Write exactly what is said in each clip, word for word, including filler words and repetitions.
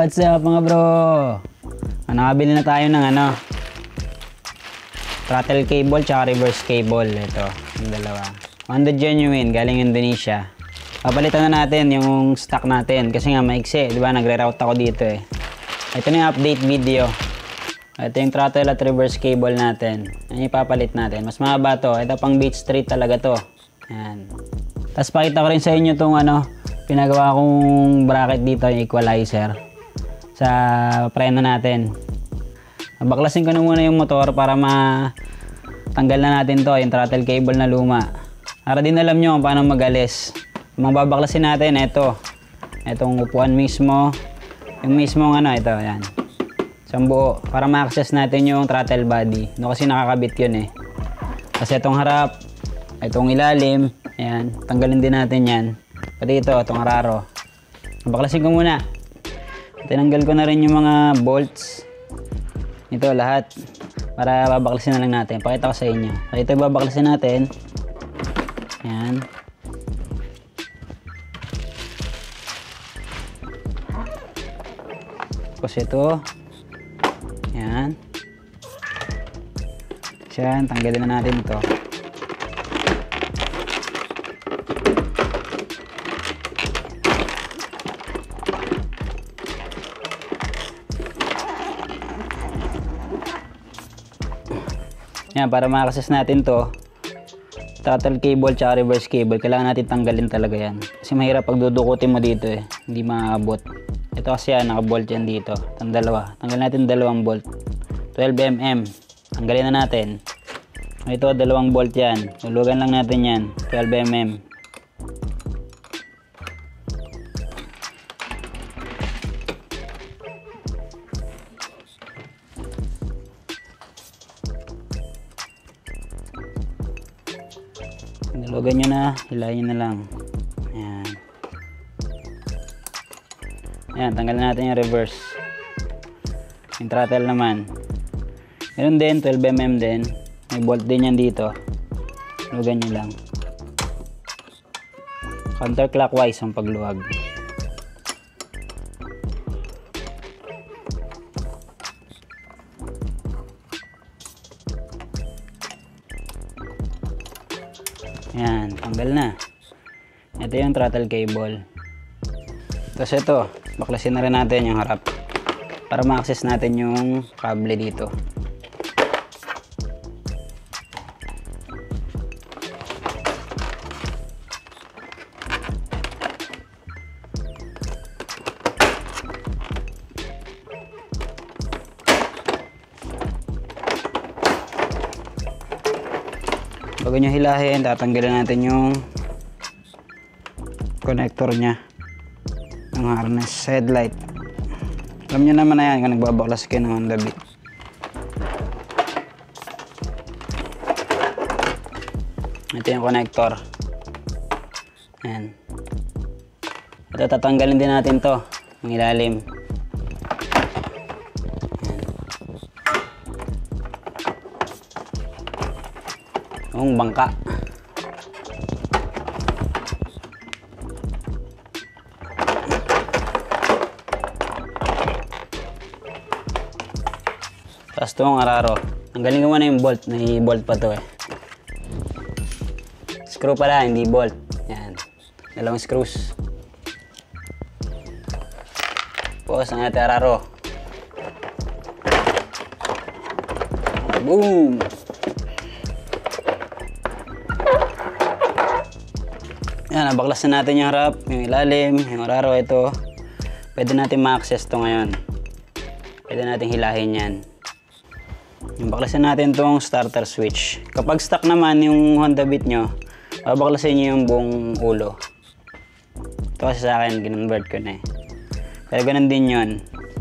What's up mga bro? Nakabili na tayo ng ano, throttle cable tsaka reverse cable. Ito, yung dalawa. Honda Genuine, galing Indonesia. Papalitan na natin yung stock natin kasi nga maiksi, di ba? Nagre-route ako dito eh. Ito na yung update video. Ito yung throttle at reverse cable natin. Yan yung ipapalit natin. Mas mahaba to. Ito pang beach street talaga to. Yan. Tapos pakita ko rin sa inyo itong ano, pinagawa kong bracket dito, yung equalizer sa preno natin. Baklasin ko na muna yung motor para matanggal na natin to, yung throttle cable na luma. Para din alam nyo kung paano mag-alis. Yung babaklasin natin, ito. Itong upuan mismo. Yung mismo ano, ito, yan. Isang buo. Para ma-access natin yung throttle body. No, kasi nakakabit yun eh. Kasi itong harap, itong ilalim, ayan. Tanggalin din natin yan. Pati ito, itong araro. Baklasin ko muna. Tinanggal ko na rin yung mga bolts. Ito lahat. Para babaklasin na lang natin. Pakita ko sa inyo. Ito babaklasin natin. Ayan. Tapos ito. Ayan. Ayan. Tanggalin na natin ito. Yan, para ma-access natin to, throttle cable tsaka reverse cable, kailangan natin tanggalin talaga yan. Kasi mahirap pag dudukutin mo dito eh, hindi maabot. Ito kasi yan, naka-bolt yan dito. Itong dalawa. Tanggalin natin dalawang bolt. twelve millimeter. Tanggalin na natin. Ito, dalawang bolt yan. Hulugan lang natin yan. twelve millimeter. Nilugan nyo na, hilayin na lang. Ayan. Ayan, tanggalin natin yung reverse. Yung throttle naman. Meron din, twelve millimeter din. May bolt din yan dito. Nilugan nyo lang. Counterclockwise ang pagluwag. Ayan, tanggal na. Ito yung throttle cable. Tapos ito, baklasin na rin natin yung harap para ma-access natin yung kable dito. Bago nyo hilahin, tatanggalin natin yung connector nya ng harness headlight. Alam nyo naman na yan kung nagbabaklas kayo ng Honda Beat. Ito yung connector. Ayan. Ito, tatanggalin din natin to ng ilalim. Yung bangka. Tapos ito yung araro. Tanggalin ko muna yung bolt. May bolt pa to eh. Screw pala, hindi bolt. Yan. Dalawang screws. Tapos ang ating araro. Boom! Yan, nabaklasin natin yung harap, yung ilalim, yung araro. Ito, pwede natin ma-access to ngayon. Pwede natin hilahin yan. Baklasin natin tong starter switch. Kapag stuck naman yung Honda Beat nyo, babaklasin nyo yung buong ulo. Ito kasi sa akin, ginonvert ko na eh. Pero ganun din yun.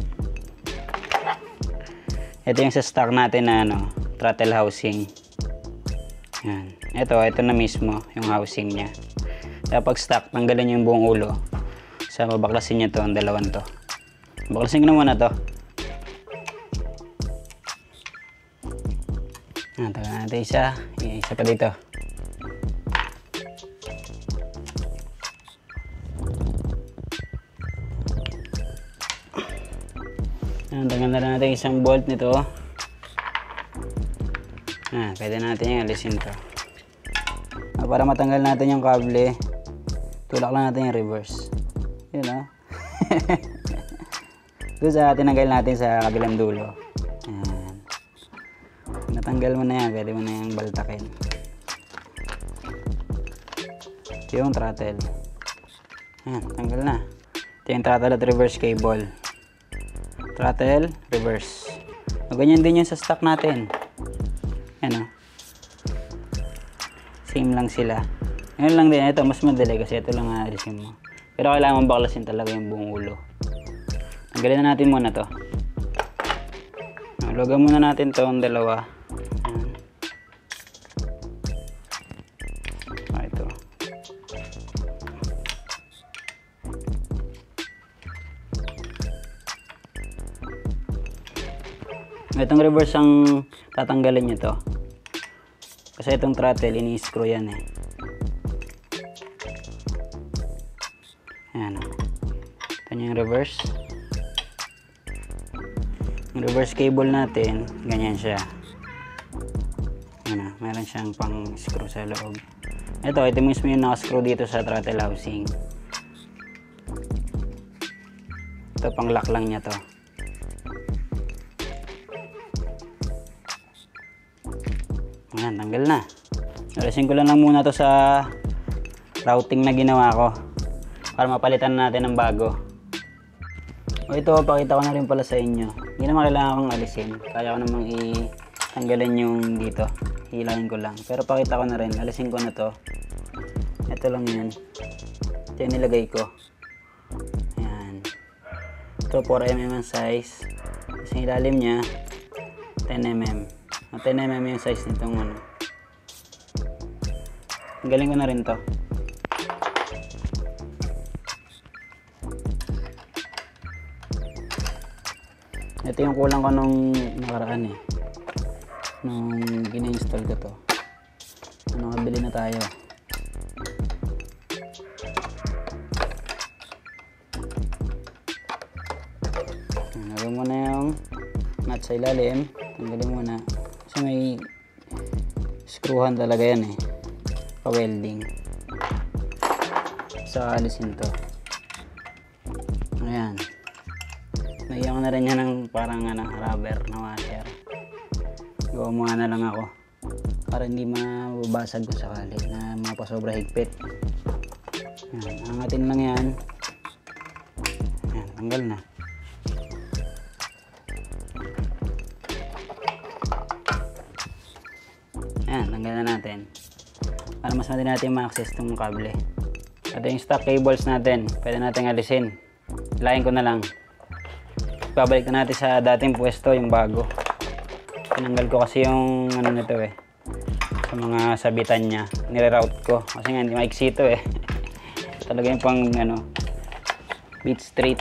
Ito yung sa stock natin na ano, throttle housing. Yan. Ito, ito na mismo yung housing nya. Kapag stuck, tanggalin yung buong ulo. Sa babaklasin nyo to, ang dalawan to. Baklasin ko na muna to. Ah, taga natin isa. Isa pa dito. Ayan, tanggal na natin isang bolt nito. Ah, pwede natin yung alisin to. Ah, para matanggal natin yung kable, tulak lang natin yung reverse. Yun o. Doon sa tinanggal natin sa kabilang dulo. Ayan. Natanggal mo na yan, pwede mo na yung baltakin. Ito yung throttle. Ayan, tanggal na. Ito yung throttle at reverse cable. Throttle, reverse. O, ganyan din yung sa stock natin. Ayan o. Same lang sila. Ngayon lang din. Ito, mas madali kasi ito lang aalisin mo. Pero kailangan baklasin talaga yung buong ulo. Tanggalin na natin muna to. Luwagan muna natin to ang dalawa. Ayan. Ah, ito. Itong reverse ang tatanggalin nyo to. Kasi itong throttle, ini-screw yan eh. Ayan o. Ito yung reverse. Yung reverse cable natin, ganyan siya. Ayan o. Meron siyang pang screw sa loob. Ito, ito mismo yung naka-screw dito sa throttle housing. Ito, pang lock lang niya to. Ayan, tanggal na. Alisin ko lang, lang muna to sa routing na ginawa ko para mapalitan natin ng bago. O ito, pakita ko na rin pala sa inyo. Hindi naman kailangan kong alisin. Kaya ko namang i-tanggalin yung dito. Hilahin ko lang. Pero pakita ko na rin. Alisin ko na to. Ito lang yan. Ito yung nilagay ko. Ayan. Ito, four millimeter ang size. Kasi ilalim niya, ten millimeter. ten millimeter yung size nitong ano. Galing ko na rin to. Ito yung kulang ko nung nakaraan eh. Nung gina-install ko to. Ano, kabili na tayo. Nagawin mo na yung nut sa ilalim. Tanggalin mo na. Kasi may screwhan talaga yan eh. Pa-welding. So, alisin to. Ayan. Nagyan ko na rin yan ng parang ano, rubber na washer. Gawa mo na lang ako. Para hindi mababasag kung sakali na mapasobra higpit. Ayan. Angatin lang yan. Ayan. Tanggal na. Ayan, tanggal na natin. Para mas madali natin ma-access itong kable. Ito yung stock cables natin. Pwede natin alisin. Hilahin ko na lang. Babalik na natin sa dating pwesto, yung bago. Tinanggal ko kasi yung ano nito eh. Sa mga sabitan niya. Nire-route ko. Kasi nga hindi maiksi ito eh. Talaga yung pang ano, beat straight.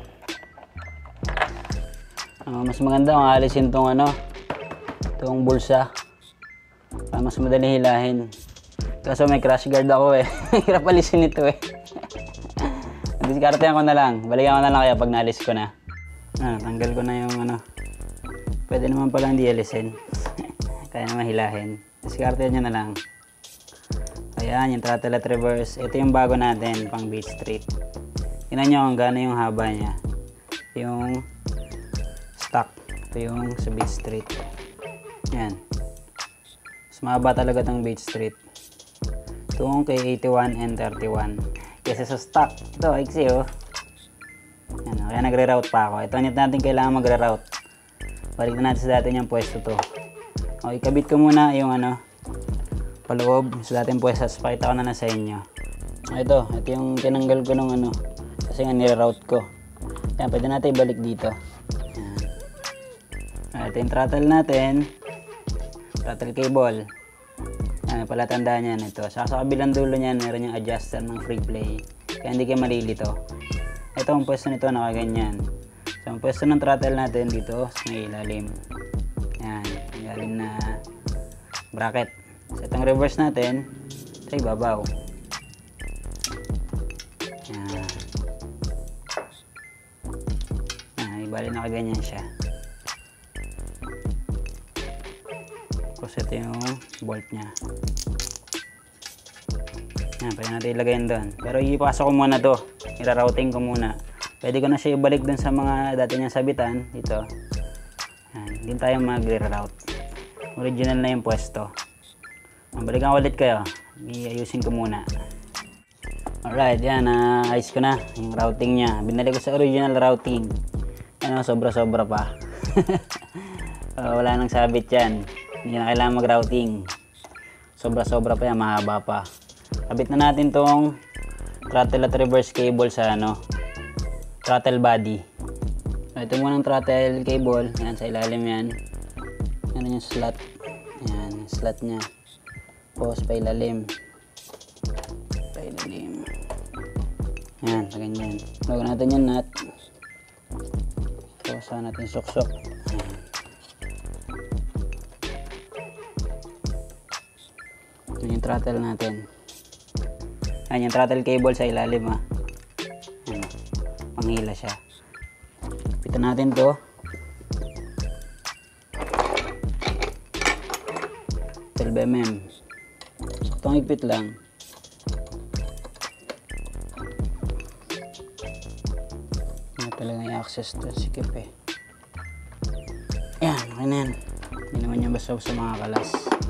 Uh, mas maganda kung alisin tong ano, itong bulsa. Para mas madali hilahin. Kaso may crash guard ako eh. Hirap alisin ito eh. Diskartehan ko na lang. Balikan ko na lang kaya pag naalis ko na. Ah, tanggal ko na yung ano. Pwede naman pala hindi alisin. Kaya naman hilahin. Diskartehan nyo na lang. Ayan, yung throttle at reverse. Ito yung bago natin, pang beat straight. Tingnan nyo kung gaano yung haba niya. Yung stock. Ito yung sa beat straight. Yan. Mas mahaba talaga itong beat straight. Itong kay eighty-one and thirty-one. Kasi sa stock. Ito, iksi oh. Yan, kaya nagre-route pa ako. Ito natin kailangan magre-route. Balik na natin sa dati niyang pwesto to. Okay, ikabit ko muna yung ano, paloob sa dating pwesto. Pakita ko na na sa inyo. Ito, ito yung tinanggal ko ng ano. Kasi nga nire-route ko. Yan, pwede natin ibalik dito. Yan. Ito yung throttle natin. Throttle cable. Yan, palatandaan yan ito. Sa, sa kabilang dulo niyan, meron yung adjuster ng free play. Kaya hindi kayo malilito. Ito ang pwesto nito, nakaganyan. So, ang pwesto ng throttle natin dito sa ilalim. Yan, ilalim na bracket. So, itong reverse natin, ito ibabaw. Yan. Yan, bali nakaganyan siya. Tapos ito yung bolt niya. Yan, pwede natin ilagay yun doon. Pero ipasok ko muna to. Ira-routing ko muna. Pwede ko na siya ibalik doon sa mga dati niyang sabitan. Dito. Yan, hindi tayo mag-reroute. Original na yung pwesto. Balikan ulit kayo. I-ayusin ko muna. Alright, yan. Uh, ayos ko na yung routing niya. Binalik ko sa original routing. Ano, sobra-sobra pa. uh, wala nang sabit yan. Hindi na kailangan mag-routing. Sobra-sobra pa yan. Mahaba pa. Kabit na natin tong throttle at reverse cable sa ano, throttle body. Ito muna ang throttle cable. Yan, sa ilalim yan. Yan yung slot. Yan, yung slot niya. Tapos pa ilalim. Pa ilalim. Yan, sa ganyan. Lagyan natin yung nut. Tapos saan natin suksok. Yan. Yan yung throttle natin. Yan yung throttle cable sa ilalim ha. Yan, panghila siya. Kapitan natin to. twelve millimeters. Saktong higpit lang. Hindi talaga i-access to. Sikip eh. Yan, okay na yan. Hindi naman yung basta sa mga kalas.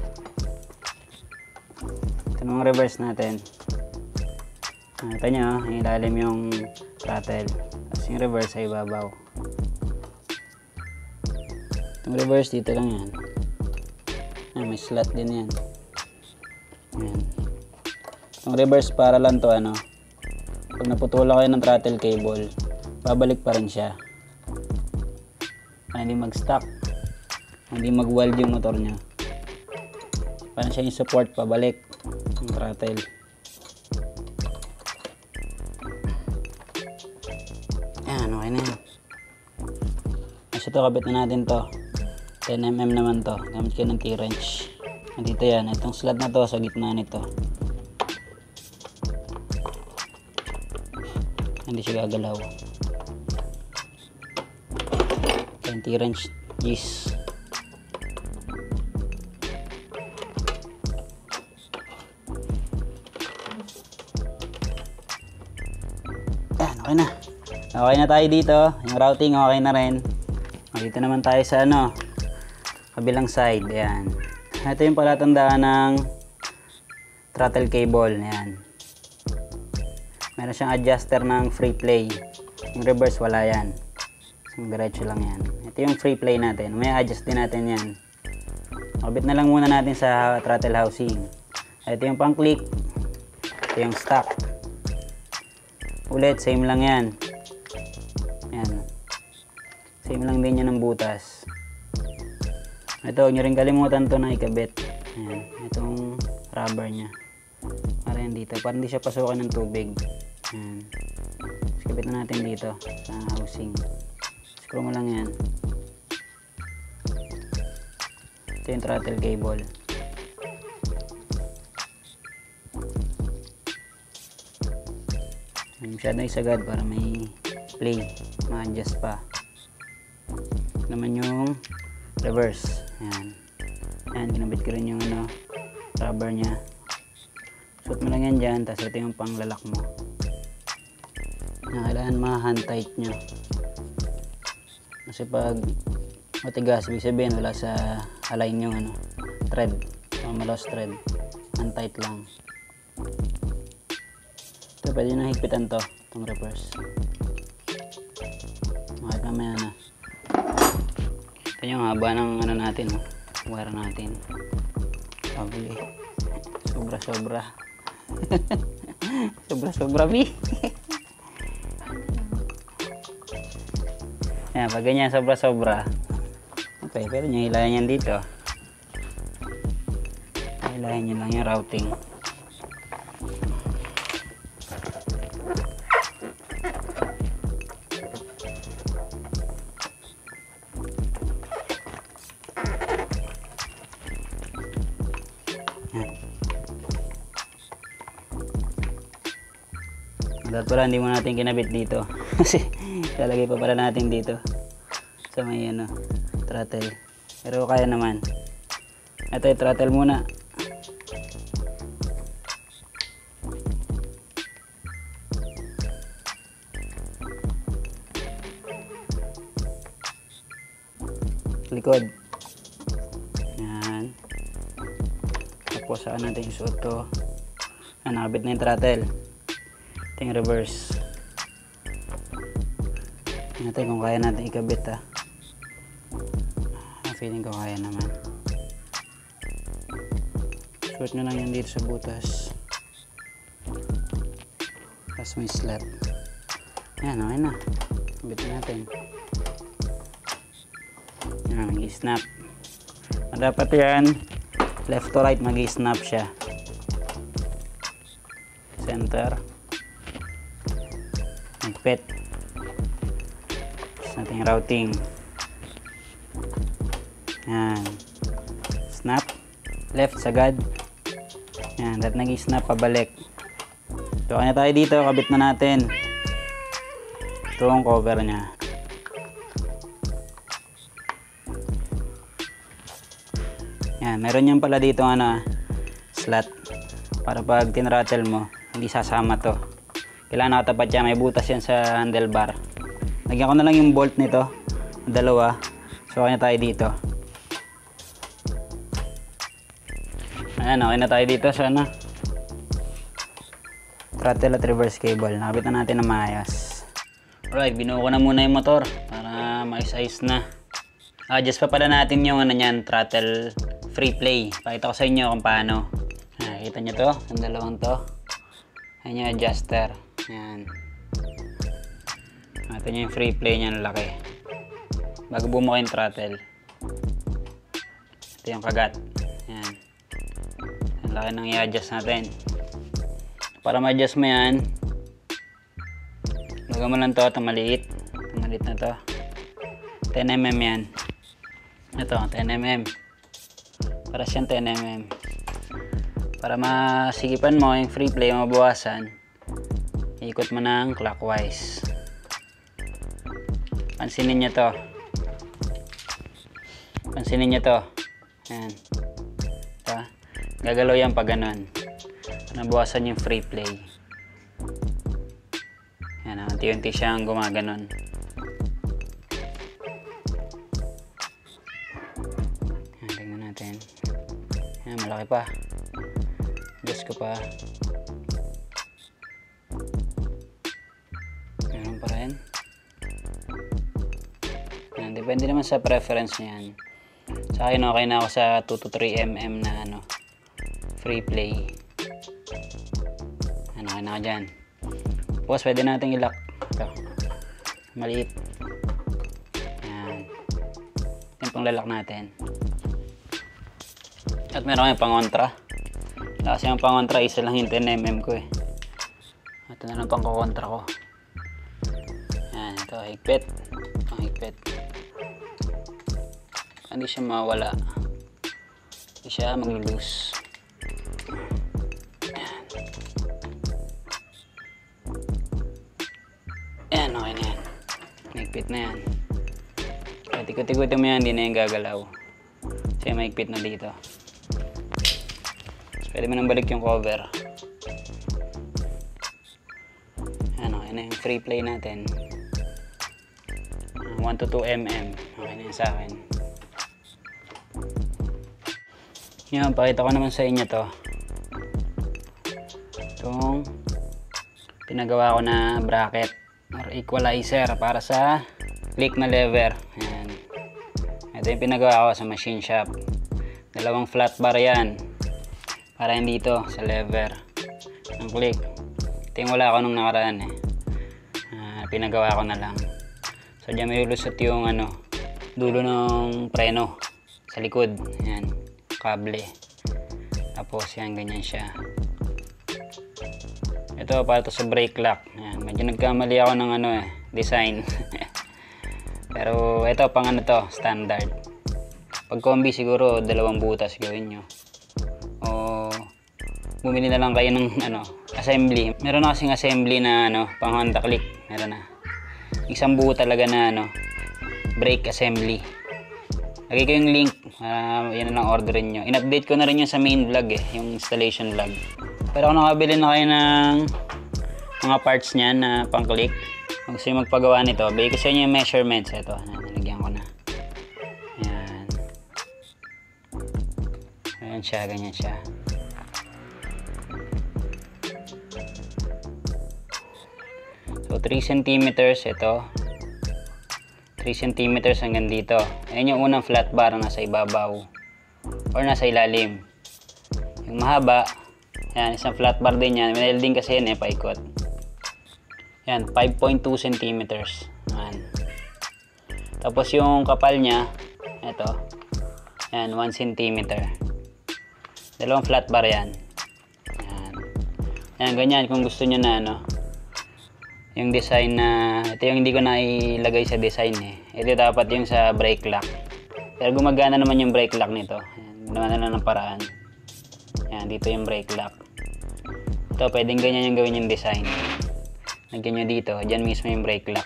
Ito namang reverse natin. Nakita nyo, ang ilalim yung throttle. Tapos yung reverse ay ibabaw. Itong reverse dito lang yan. Ay, may slot din yan. Yan. Itong reverse para lang to ano. Pag naputulan kayo ng throttle cable, babalik pa rin siya. Para hindi mag-stuck. Hindi mag-weld yung motor nyo. Para siya yung support pabalik ng throttle. Yan, okay na yan. Kasi ito, kabit na natin to. ten millimeters naman to. Gamit kayo ng T-wrench. Nandito yan. Itong slot na to sa gitna nito. Hindi siya gagalaw. Yung T-wrench is yan, okay na. Okay na tayo dito. Yung routing okay na rin. Dito naman tayo sa ano, kabilang side. Ayan. Ito yung palatandaan ng throttle cable. Ayan. Meron siyang adjuster ng free play. Yung reverse wala yan. So, diretso lang yan. Ito yung free play natin. May adjust din natin yan. Kabit na lang muna natin sa throttle housing. Ito yung pang click. Ito yung stock. Ulit, same lang yan. Ayan. Same lang din yan ng butas. Ito, huwag nyo rin kalimutan to na ikabit. Ayan. Itong rubber nya. Para yan dito. Para hindi siya pasukan ng tubig. Ayan. Ikabit na natin dito sa housing. Screw mo lang yan. Ito yung throttle cable. Masyadong isagad para may play. Ma-adjust pa. Naman yung reverse. Ayan. Ayan, ginabit ko rin yung ano, rubber nya. Suot mo lang yan dyan, tapos ito yung panglalak mo. Na kailangan ma-hand tight nyo. Kasi pag matigas, ibig sabihin wala sa align yung ano, thread. Malos thread. Hand tight lang. Ito, pwede na higpitan to, itong reverse. Bakit mamaya na. Ito yung haba ng ano natin, oh. Wire natin. Pabili. Sobra-sobra. Sobra-sobra, bi. Yan, pag ganyan sobra-sobra. Okay, pero nyo hilahin yan dito. Hilahin nyo lang yung routing. Dapat pala hindi mo natin kinabit dito kasi lalagay pa pala natin dito. sa may ano, throttle. Pero kaya naman. Ito yung throttle muna. Likod. Yan. Tapos saan natin isuot to. Ah, nakabit na yung throttle. Ito yung reverse. Tingnan natin kung kaya natin ikabit ha. Ah, feeling ko kaya naman. Suot nyo lang yan dito sa butas. Tapos may slot. Yan, okay na. Kabit na natin. Yan, mag-snap. Dapat yan, left to right mag-snap siya. Center. Magpit. Tapos natin yung routing. Yan. Snap. Left sagad. Yan, dapat nag-snap pabalik. So, kanya tayo dito, kabit na natin. Ito ang cover niya. Yan, meron yan pala dito ano, slot. Para pag tinrattle mo, hindi sasama to. Kailangan nakatapat yan, may butas yan sa handlebar. Lagyan ko na lang yung bolt nito, dalawa. So, kanya tayo dito. Ayan, okay na tayo dito sa ano, throttle at reverse cable. Nakabit na natin na maayos. Alright, binuo ko na muna yung motor para maayos-ayos na. Adjust pa pala natin yung ano nyan, throttle free play. Pakita ko sa inyo kung paano. Nakikita nyo to, ang dalawang to. Ayan yung adjuster. Ayan. Ito nyo yung free play niya, laki. Bago bumuka yung throttle. Ito yung kagat. Ayan. Ang laki nang i-adjust natin. Para ma-adjust mo yan, lagyan mo lang to, ito maliit. Ito maliit na to. ten millimeter yan. Ito, ten millimeter. Para siyang ten millimeter. Para masigipan mo yung free play, mabawasan, ikot mo ng clockwise. Pansinin nyo to. Pansinin nyo to. Ayan. Ito. Gagalaw yan pag ganun. Nabawasan yung free play. Ayan, unti-unti siyang gumaganon. Ayan, tingnan natin. Ayan, malaki pa. Adjust ko pa. Meron pa rin. Ayan, depende naman sa preference niyan. Sa akin, okay na ako sa two to three millimeter na ano, free play. Ayan, okay na ako dyan. Tapos, pwede natin i-lock. Ito. Maliit. Ayan. Yung pang lalak natin. At meron kayong pang-kontra. Kasi yung pang-kontra, isa lang yung ten millimeter ko eh. Ito na lang pang-kontra ko. Ayan, ito, higpit. Pang-higpit. Hindi siya mawala. Hindi siya mag-loose. Ayan, okay na yan. Higpit na yan. Kaya tikot-tikotin mo yan, hindi na yan gagalaw. Kasi mahigpit na dito. Pwede mo nang balik yung cover. Ayan, okay na yung free play natin. one to two millimeter. Okay na yan sa akin. Yan, pakita ko naman sa inyo to. Itong pinagawa ko na bracket or equalizer para sa click na lever. Ayan. Ito yung pinagawa ko sa machine shop. Dalawang flat bar yan. Para yan dito sa lever ng click. Ito yung wala ko nung nakaraan eh. Uh, pinagawa ko na lang. So dyan may lusot yung ano, dulo ng preno sa likod. Yan, kable. Tapos yan, ganyan siya. Ito para to sa brake lock. Yan, medyo nagkamali ako ng ano eh, design. Pero ito pang ano to, standard. Pag combi siguro dalawang butas gawin nyo. O bumili na lang kayo ng ano, assembly. Meron na kasing assembly na ano, pang Honda Click. Meron na. Isang buo talaga na ano, brake assembly. Lagay ko yung link, uh, yan na lang orderin nyo. In-update ko na rin yung sa main vlog eh, yung installation vlog. Pero kung nakabili na kayo ng mga parts niyan na pang-click, kung gusto nyo magpagawa nito, bigay ko sa inyo yung measurements. Ito, nalagyan ko na. Ayan. Ayan siya, ganyan siya. So, three centimeters ito. three centimeters hanggang dito. Ayan yung unang flat bar na nasa ibabaw or nasa ilalim. Yung mahaba, ayan, isang flat bar din yan. Winelding kasi yan eh, paikot. Ayan, five point two centimeters. Ayan. Tapos yung kapal niya, ito. Ayan, one centimeter. Dalawang flat bar yan. Ayan. Ayan, ganyan kung gusto nyo na ano. Yung design na, ito yung hindi ko na ilagay sa design eh. Ito dapat yung sa brake lock. Pero gumagana naman yung brake lock nito. Ayan, ginawa na lang ng paraan. Ayan, dito yung brake lock. Ito, pwedeng ganyan yung gawin yung design. Lagyan nyo dito, dyan mismo yung brake lock.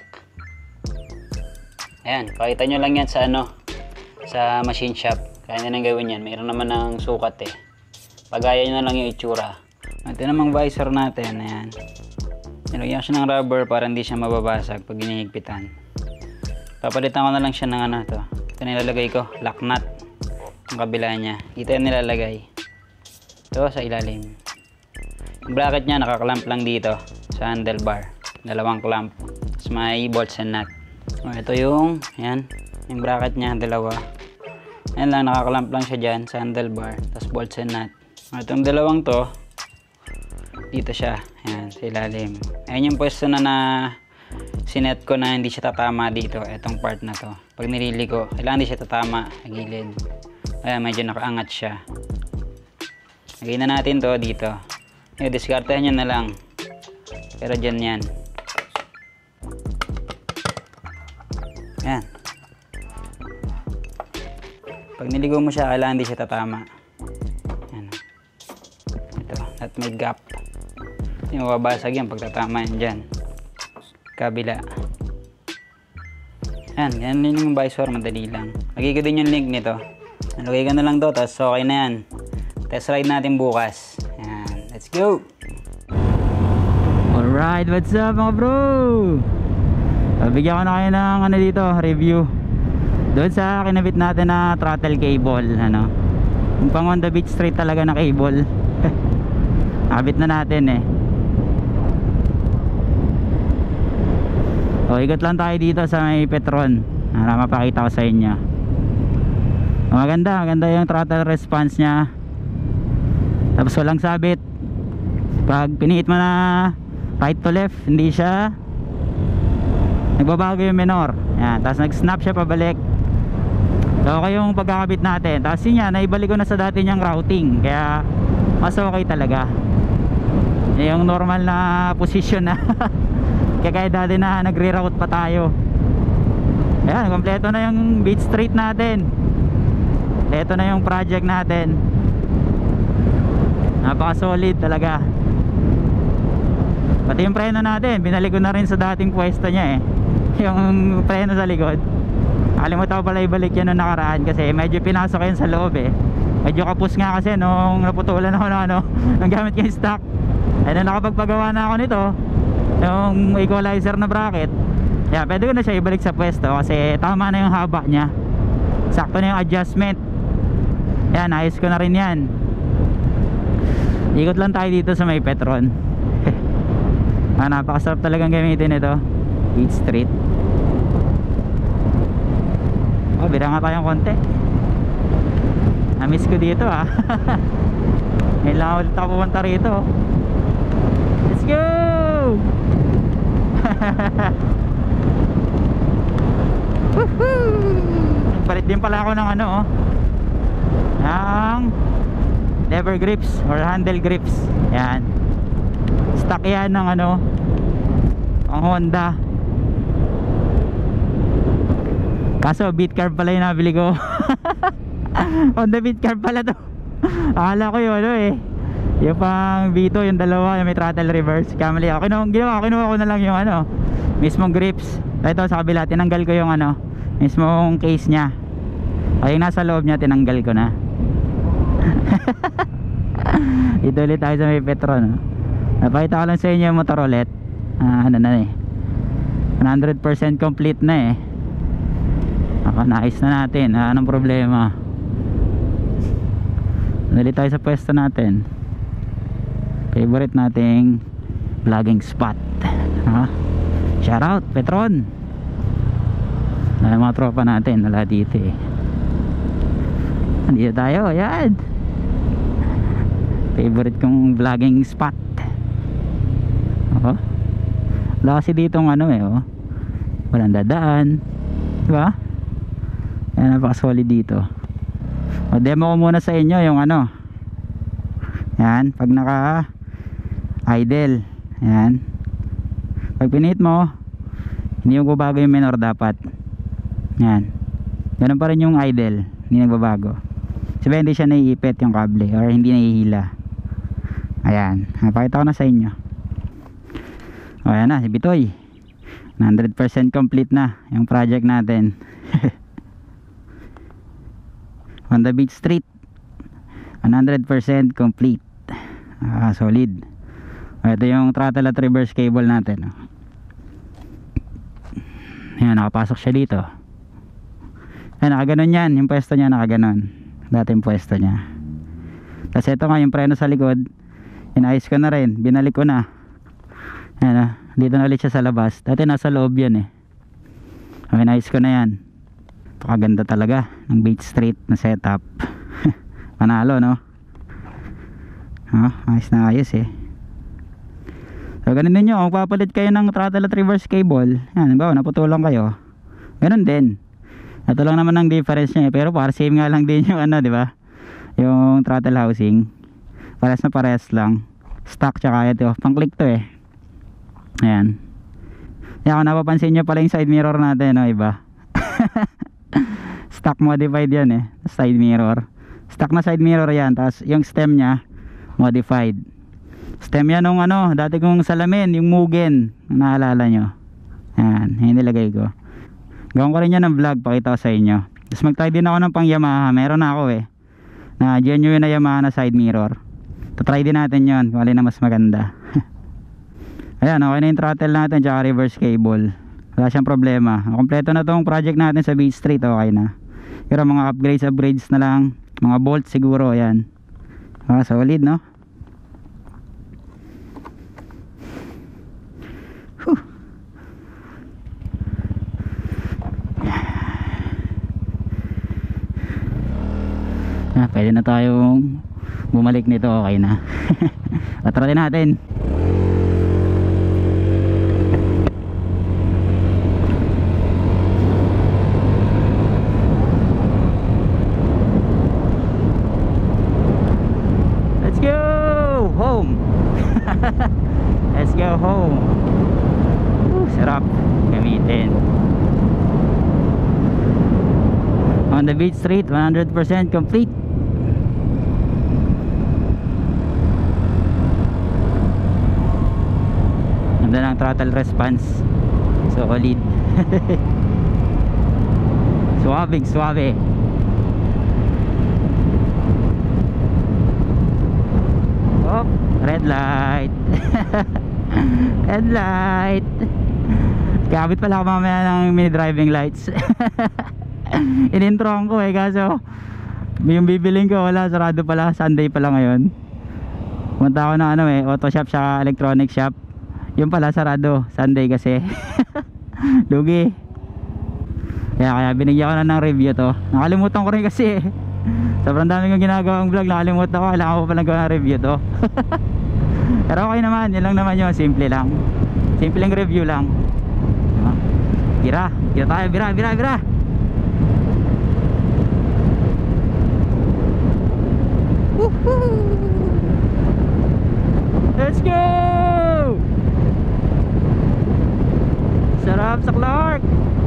Ayan, pakita nyo lang yan sa ano, sa machine shop. Kaya na nang gawin yan, mayroon naman ng sukat eh. Pagaya nyo na lang yung itsura. Ito namang visor natin, ayan. Nilagyan ko siya ng rubber para hindi siya mababasag pag ginihigpitan. Papalitan ko na lang siya ng ano to. Ito nilalagay ko, lock nut. Ang kabila niya. Dito yung nilalagay. Ito sa ilalim. Yung bracket niya nakaklamp lang dito sa handlebar. Dalawang clamp. Tapos may bolts and nut. So, ito yung, yan. Yung bracket niya, dalawa. Yan lang, nakaklamp lang siya dyan sa handlebar. Tapos bolts and nut. So, itong dalawang to, dito siya. Ayan, sa ilalim. Ayan yung pwesto na na sinet ko na hindi siya tatama dito. Itong part na to. Pag nilili ko, kailangan hindi siya tatama sa gilid. Ayan, medyo nakaangat siya. Lagay na natin to dito. Ayan, diskartehan nyo na lang. Pero dyan yan. Ayan. Pag niligo mo siya, kailangan hindi siya tatama. Ayan. Ito, at may gap. Hindi mababasag yan pag tatama yan dyan. Kabila. Ayan, ganyan yung visor, madali lang. Lagay ko din yung link nito. Nalagay ko na lang to, tapos okay na yan. Test ride natin bukas. Ayan, let's go! Alright, what's up mga bro? Bigyan ko na kayo ng ano dito, review. Doon sa kinabit natin na throttle cable, ano. Yung pang Honda Beat straight talaga na cable. Nakabit na natin eh. O, ikot lang tayo dito sa may Petron para mapakita ko sa inyo. O, maganda, maganda yung throttle response nya. Tapos walang sabit. Pag piniit mo na right to left, hindi siya nagbabago yung minor. Yan, tapos nag snap siya pabalik. So okay yung pagkakabit natin. Tapos yun yan, naibalik ko na sa dati niyang routing. Kaya mas okay talaga. Yung normal na position na kaya kahit dati na nagre-route pa tayo. Ayan, kompleto na yung beat straight natin. Ito na yung project natin. Napaka solid talaga. Pati yung preno natin, binalik ko na rin sa dating pwesto niya eh. Yung preno sa likod, kalimutan ko pala ibalik yan nung nakaraan kasi medyo pinasok yan sa loob eh. Medyo kapus nga kasi nung naputulan ako ng ano, nang gamit ko yung stock. Ay na nakapagpagawa na ako nito, yung equalizer na bracket. Yeah, pwede ko na siya ibalik sa pwesto kasi tama na yung haba niya. Sakto na yung adjustment. Yan, ayos ko na rin yan. Ikot lang tayo dito sa may Petron. Ah, napakasarap talagang gamitin ito. Beat Street. Oh, bira nga tayong konti. Na-miss ko dito ah. Ngayon lang ulit ako pumunta rito. Let's go! Palit din pala ako ng ano oh, ng lever grips or handle grips. Yan, stock yan ng ano, ang Honda. Kaso beat carb pala yung nabili ko. Honda beat carb pala to. Akala ko yung ano eh, yung pang Vito, yung dalawa yung may throttle reverse. Kamali ako, kinuha, ginawa, kinuha ko na lang yung ano, mismong grips. Ito sa kabila, tinanggal ko yung ano, mismong case nya. Ay, yung nasa loob nya tinanggal ko na. Dito ulit tayo sa may Petron, no? Napakita ko lang sa inyo yung motor ulit. Ah, ano na eh, one hundred percent complete na eh. Naka-nice na natin. Ah, anong problema? Dali tayo sa pwesto natin. Favorite nating vlogging spot. Ha? Shout out Petron. Ay, mga tropa natin wala dito eh. Andito tayo, ayan. Favorite kong vlogging spot. Oh. Wala kasi ditong ano eh, oh. Walang dadaan, diba? Ayan, napaka-solid dito. O, demo ko muna sa inyo yung ano. Yan, pag naka idle, yan. Pag pinit mo, hindi mo babago yung minor dapat. Yan. Ganun pa rin yung idle, hindi nagbabago. Sabi hindi siya naiipit yung kable or hindi nahihila. Ayan, napakita ko na sa inyo. O, ayan na, si Bitoy. one hundred percent complete na yung project natin. Honda Beach Street, one hundred percent complete. Ah, solid. O, ito yung throttle at reverse cable natin. Ayan, nakapasok siya dito. Ayan, nakaganon yan. Yung pwesto niya nakaganon. Dating pwesto niya. Kasi ito nga yung preno sa likod, inayos ko na rin, binalik ko na. Ayan, ah, dito na ulit siya sa labas. Dati nasa loob yan eh. Okay, inayos ko na yan. Pakaganda talaga ng Beach Street na setup. Panalo, no? Ha, ayos na ayos eh. So ganun din nyo, kung papalit kayo ng throttle at reverse cable, yan, bawa naputulan kayo, ganun din. Ito lang naman ang difference nya eh. Pero para same nga lang din yung ano, di ba? Yung throttle housing. Pares na pares lang. Stock tsaka ito, pang click to eh. Ayan. Yan, kung napapansin nyo pala yung side mirror natin, no, iba. Stock modified yan eh, side mirror. Stock na side mirror yan. Tapos yung stem nya modified. Stem yan nung ano, dati kong salamin, yung Mugen, naalala nyo. Yan, yung nilagay ko. Gawin ko rin yan ng vlog, pakita ko sa inyo. Tapos mag-try din ako ng pang Yamaha. Meron na ako eh, na genuine na Yamaha na side mirror. Tatry din natin yon, kung alin na mas maganda. Ayan, okay na yung throttle natin tsaka reverse cable. Wala siyang problema. Kompleto na tong project natin sa Beach Street, okay na. Pero mga upgrades upgrades na lang, mga bolts siguro. Ayan, ah, solid, no? Whew. Ah, pwede na tayong bumalik nito, okay na. Patratin natin. Let's go home. Let's go home. Woo, sarap gamitin. On the Beach Street, one hundred percent complete. Ganda ng throttle response, solid. Suave, suave. Oh, red light. Red light. Kabit pala ako mamaya ng mini driving lights. In-introan ko eh, kaso yung bibiling ko wala, sarado pala, Sunday pala ngayon. Punta ako ng ano eh, auto shop saka electronic shop. Yung pala sarado, Sunday kasi. Lugi. Kaya kaya binigyan ko na ng review to. Nakalimutan ko rin kasi eh. Sobrang dami kong ginagawang vlog, nakalimutan ko, kailangan ko pala gawa ng review to. Pero okay naman, yun lang naman yun, simple lang. Simpleng review lang. Bira, bira tayo, bira, bira, bira. Woohoo! Let's go! Sarap sa Clark.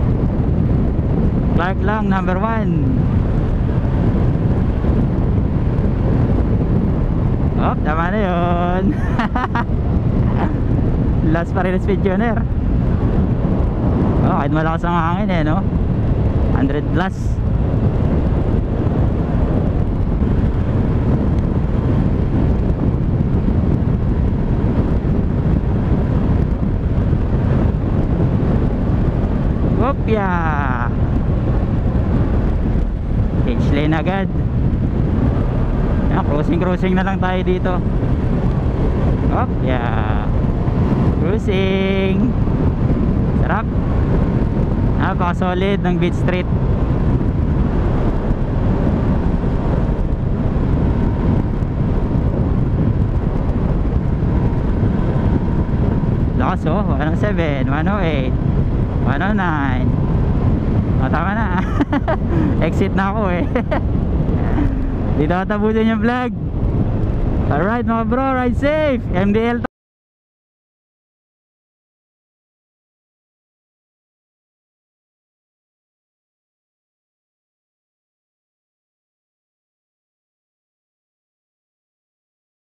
Clark lang, number one. Oh, tama na yun. Last pa rin speed tuner. Oh, kahit malakas ang hangin eh, no? one hundred plus. Opya. Change lane agad. Yan, crossing crossing na lang tayo dito. Opya. Cruising. Sarap. Napaka solid ng Beach Street. Lakas oh. one oh seven, one oh eight, one oh nine. O, tama na. Exit na ako eh. Dito katapusin yung vlog. Alright mga bro, ride safe. M D L